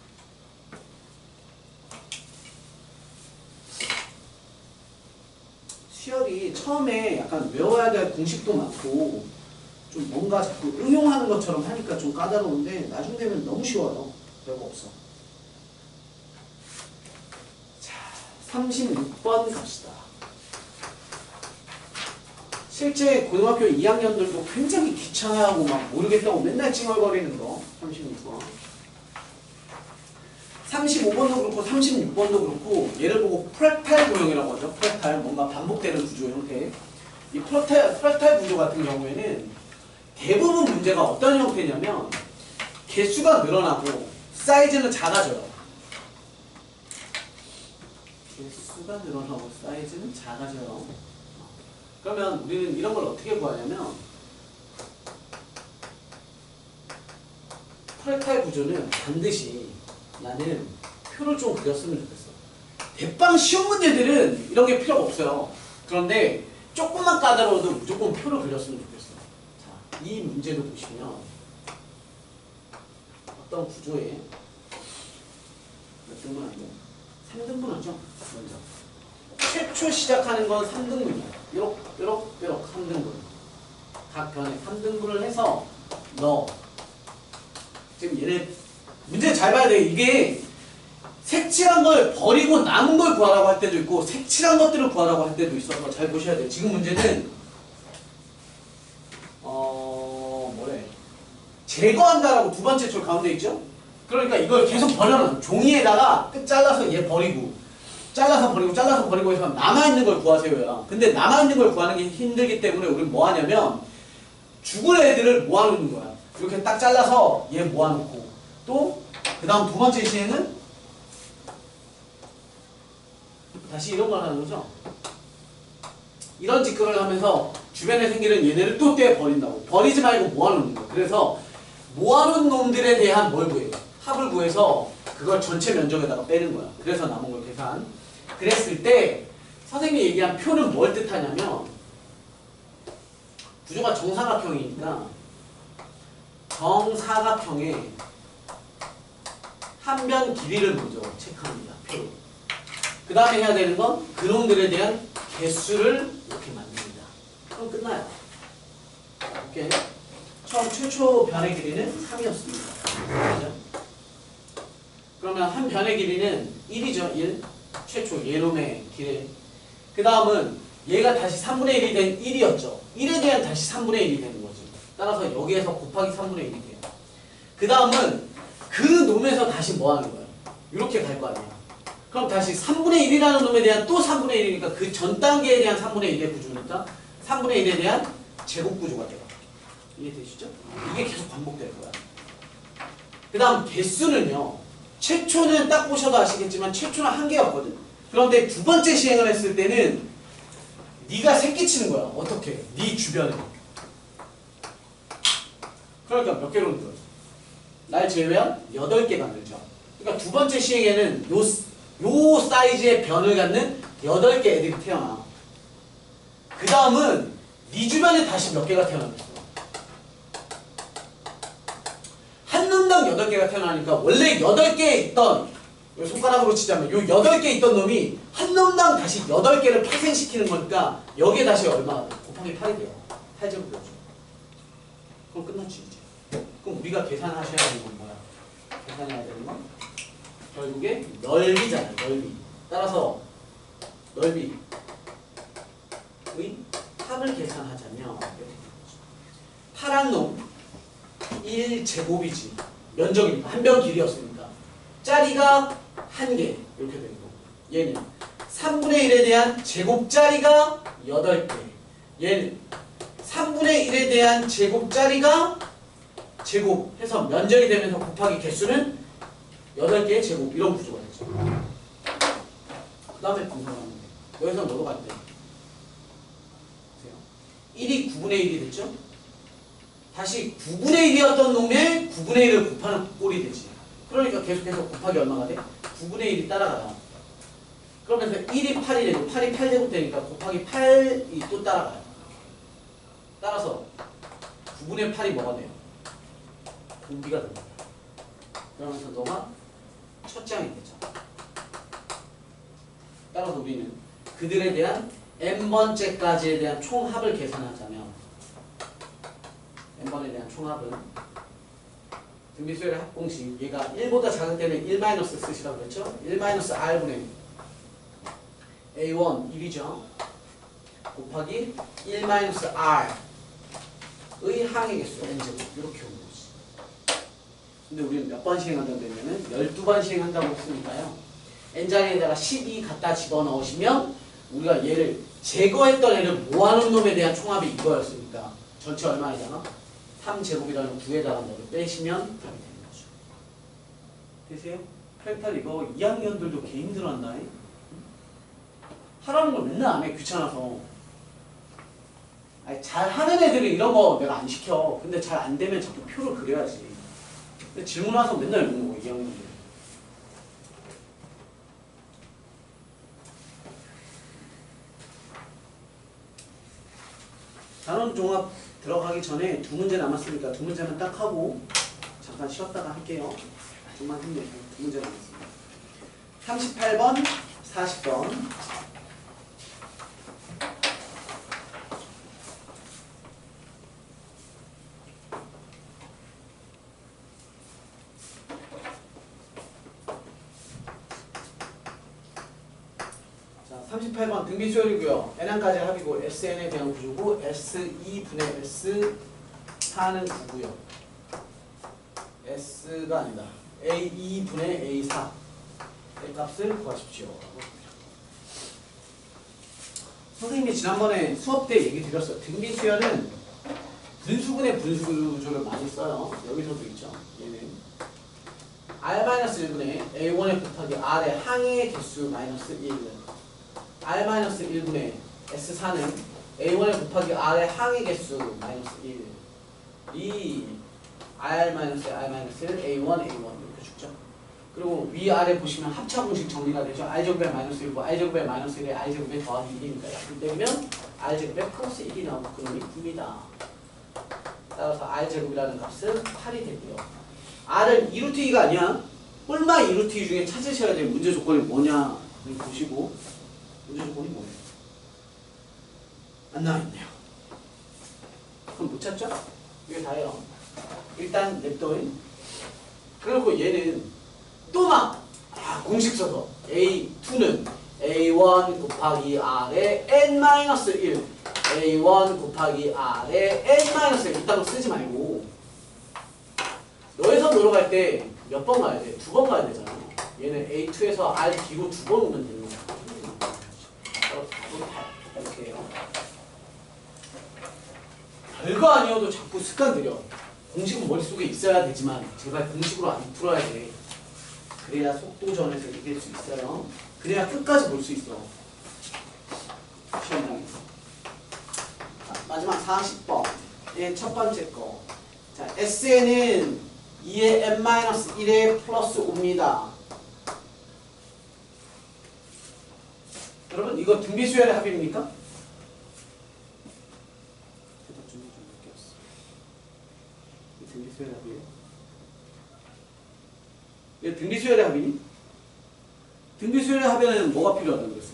수열이 처음에 약간 외워야 될 공식도 많고 좀 뭔가 자꾸 응용하는 것처럼 하니까 좀 까다로운데 나중 되면 너무 쉬워요. 별거 없어. 자, 삼십육 번 갑시다. 실제 고등학교 이 학년들도 굉장히 귀찮아하고 막 모르겠다고 맨날 찡얼거리는 거. 삼십육 번. 삼십오 번도 그렇고 삼십육 번도 그렇고 얘를 보고 프랙탈 구형이라고 하죠. 프랙탈, 뭔가 반복되는 구조 형태. 이 프랙탈, 프랙탈 구조 같은 경우에는 대부분 문제가 어떤 형태냐면 개수가 늘어나고 사이즈는 작아져요. 개수가 늘어나고 사이즈는 작아져요. 그러면 우리는 이런 걸 어떻게 구하냐면 프랙탈 구조는 반드시 나는 표를 좀 그렸으면 좋겠어. 대빵 쉬운 문제들은 이런 게 필요가 없어요. 그런데 조금만 까다로워도 무조건 표를 그렸으면 좋겠어. 자, 이 문제도 보시면 어떤 구조에 몇 등분 하죠? 삼 등분 하죠? 먼저. 최초 시작하는 건 삼 등분이야. 요렇, 요렇, 요렇 삼 등분. 각 변에 삼 등분을 해서 넣어. 지금 얘네 문제 잘 봐야 돼. 이게 색칠한 걸 버리고 남은 걸 구하라고 할 때도 있고 색칠한 것들을 구하라고 할 때도 있어서 잘 보셔야 돼요. 지금 문제는 어 뭐래 제거한다라고 두 번째 줄 가운데 있죠? 그러니까 이걸 계속 버려놓은 종이에다가 끝 잘라서 얘 버리고 잘라서 버리고 잘라서 버리고 해서 남아있는 걸 구하세요. 근데 남아있는 걸 구하는 게 힘들기 때문에 우리는 뭐 하냐면 죽을 애들을 모아놓는 거야. 이렇게 딱 잘라서 얘 모아놓고 또 그 다음 두 번째 시행은 다시 이런 걸 하는 거죠. 이런 짓거리를 하면서 주변에 생기는 얘네를 또 떼어 버린다고. 버리지 말고 모아놓는 거야. 그래서 모아놓은 놈들에 대한 뭘 구해요? 합을 구해서 그걸 전체 면적에다가 빼는 거야. 그래서 남은 걸 계산. 그랬을 때 선생님이 얘기한 표는 뭘 뜻하냐면 구조가 정사각형이니까 정사각형에 한 변 길이를 먼저 체크합니다. 표로. 그 다음에 해야 되는 건 그놈들에 대한 개수를 이렇게 만듭니다. 그럼 끝나요. 오케이. 처음 최초 변의 길이는 삼이었습니다. 그죠? 그러면 한 변의 길이는 일이죠. 일. 최초 예놈의 길이. 그 다음은 얘가 다시 삼분의 일이 된 일이었죠. 일에 대한 다시 삼분의 일이 되는 거지. 따라서 여기에서 곱하기 삼분의 일이 돼요. 그 다음은 그 놈에서 다시 뭐 하는 거예요? 이렇게 갈 거 아니야. 그럼 다시 삼분의 일이라는 놈에 대한 또 삼분의 일이니까 그 전 단계에 대한 삼분의 일의 구조니까 삼분의 일에 대한 제곱 구조가 돼요. 이해되시죠? 이게 계속 반복될 거야. 그 다음 개수는요. 최초는 딱 보셔도 아시겠지만 최초는 한 개였거든. 그런데 두 번째 시행을 했을 때는 네가 새끼치는 거야. 어떻게? 네 주변에. 그러니까 몇 개로 늘어져? 날 제외한 여덟 개 만들죠. 그러니까 두 번째 시행에는 요, 요 사이즈의 변을 갖는 여덟 개 애들이 태어나. 그 다음은 네 주변에 다시 몇 개가 태어나겠어. 한 놈당 여덟 개가 태어나니까 원래 여덟 개 있던 요 손가락으로 치자면 요 여덟 개 있던 놈이 한 놈당 다시 여덟 개를 파생시키는 거니까 여기에 다시 얼마가 돼? 곱하기 팔이 돼요. 팔 제곱이죠. 그럼 끝났지 이제. 그럼 우리가 계산하셔야 되는 건 뭐야? 계산해야 되는 건 결국에 넓이잖아요. 넓이. 따라서 넓이의 합을 계산하자면 파란 놈 일 제곱이지. 면적이니까 한 변 길이였으니까 짜리가 한 개 이렇게 되는 거고 얘는 삼분의 일에 대한 제곱짜리가 여덟 개 얘는 삼분의 일에 대한 제곱짜리가 제곱 해서 면적이 되면서 곱하기 개수는 여덟 개의 제곱 이런 구조가 되죠. 그 다음에 분석하는 거 여기서 넘어갈 때 일이 구분의 일이 됐죠? 다시 구분의 일이었던 놈의 구분의 일을 곱하는 꼴이 되지. 그러니까 계속해서 곱하기 얼마가 돼? 구분의 일이 따라가요. 그러면서 일이 팔이 되고 팔이 팔 제곱 되니까 곱하기 팔이 또 따라가요. 따라서 구분의 팔이 뭐가 돼요? 공비가 됩니다. 그러면서 너가 첫 장이 되죠. 따라서 우리는 그들에 대한 n번째까지에 대한 총합을 계산하자면 n번에 대한 총합은 등비수열의 합공식 얘가 일보다 작을 때는 일 마이너스 쓰시라고 그랬죠? 일 마이너스 r분의 에이 원 일이죠. 곱하기 일 마이너스 r의 항의 개수 n제곱 이렇게 오는 거지. 근데 우리는 몇 번 시행한다고 했냐면 열두 번 시행한다고 했으니까요. n자리에다가 십이 갖다 집어넣으시면 우리가 얘를 제거했던 애를 모아놓은 놈에 대한 총합이 이거였으니까 전체 얼마이잖아? 삼 제곱이라는 구에다가 너를 빼시면 답이 되는 거죠. 되세요? 프랙탈 이거 이 학년들도 개 힘들었나? 하라는 걸 맨날 안 해. 귀찮아서. 아니, 잘하는 애들은 이런 거 내가 안 시켜. 근데 잘 안 되면 자꾸 표를 그려야지. 근데 질문 와서 맨날 묻는 거, 이 학년들. 단원 종합 들어가기 전에 두 문제 남았으니까 두 문제만 딱 하고 잠깐 쉬었다가 할게요. 좀만 힘내세요. 두 문제 남았습니다. 삼십팔 번, 사십 번. 삼십팔 번 등비 수열이고요. n항까지 합이고 에스엔에 대한 구조고 에스 이 분의 에스 사는 구고요. S가 아니다. 에이 이 분의 에이 사 의 값을 구하십시오. 선생님이 지난번에 수업 때 얘기 드렸어요. 등비 수열은 분수분의 분수 구조를 많이 써요. 여기서도 있죠. 얘는 R 일 분의 에이 원에 곱하기 R의 항의 개수 마이너스 일은 R 일 분의 에스 사는 에이 원에 곱하기 R의 항의 개수 마이너스 일. 이 R 마이너스 R 마이너스 일, 에이 원, 에이 원 이렇게 죽죠. 그리고 위아래 보시면 합차 공식 정리가 되죠. R제곱에 마이너스 일이고 R제곱에 마이너스 일에 R제곱에 더하기 일이니까 약분 때리면 R제곱에 플러스 일이 나오고 그놈이 구입니다. 따라서 R제곱이라는 값은 팔이 되고요. R은 이 루트 이가 아니야. 얼마 이 루트 이 중에 찾으셔야 될 문제 조건이 뭐냐 보시고 문제 조건이 뭐예요? 안 나와있네요. 그럼 못 찾죠? 이게 다예요. 일단 냅둬인. 그리고 얘는 또 막 아, 공식 써서 에이 투는 에이 원 곱하기 R의 엔 마이너스 일 에이 원 곱하기 R의 엔 마이너스 일 이따로 쓰지 말고 너에서 놀러 갈 때 몇 번 가야 돼? 두 번 가야 되잖아. 얘는 에이 투에서 R 뒤로 두 번 오면 되는 거야. 이렇게 해요. 별거 아니어도 자꾸 습관 들여. 공식은 머릿속에 있어야 되지만 제발 공식으로 안 풀어야 돼. 그래야 속도전에서 이길 수 있어요. 그래야 끝까지 볼 수 있어. 시험장에서. 자, 마지막 사십 번의 첫 번째 거. 자, 에스엔은 이의 엔 마이너스 일에 플러스 오입니다. 여러분 이거 등비수열의 합입니까? 대답 좀 해줘. 몇 개였어? 등비수열의 합이에요? 이거 등비수열의 합이니? 등비수열의 합에는 뭐가 필요하다고 그랬어요?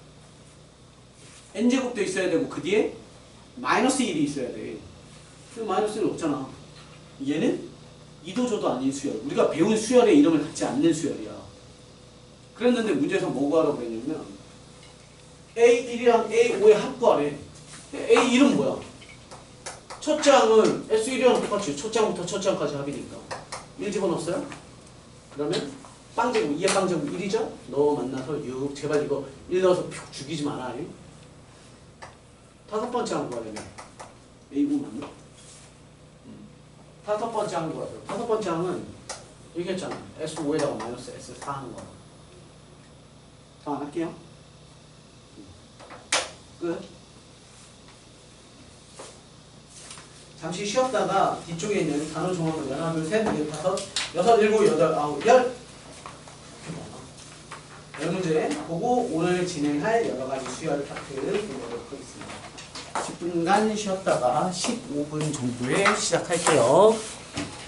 n제곱도 있어야 되고 그 뒤에 마이너스 일이 있어야 돼. 그 마이너스 일 없잖아. 얘는 이도저도 아닌 수열. 우리가 배운 수열의 이름을 갖지 않는 수열이야. 그랬는데 문제에서 뭐 구하라고 그랬냐면 에이 일이랑 에이 오의 합 구하래. 에이 일은 뭐야? 첫 장은 에스 일이랑 똑같이 첫 장부터 첫 장까지 합이니까 일 집어넣었어요? 그러면 빵제곱, 이의 빵제곱 일이죠? 너 만나서 육 제발 이거 일 넣어서 푹 죽이지 마라. 다섯 번째 한 구하려면 에이 오 맞나? 음. 다섯 번째 한 구하세요. 다섯 번째 항은 얘기했잖아. 에스 오에다가 마이너스 에스 사 하는 거. 더 안 할게요. 끝. 잠시 쉬었다가 뒤쪽에 있는 단어 종합을 하나, 둘, 셋, 넷, 다섯, 여섯, 일곱, 여덟, 아홉, 열 이렇게 많아. 열 문제 보고 오늘 진행할 여러 가지 수열 파트를 보도록 하겠습니다. 십 분간 쉬었다가 십오 분 정도에 시작할게요.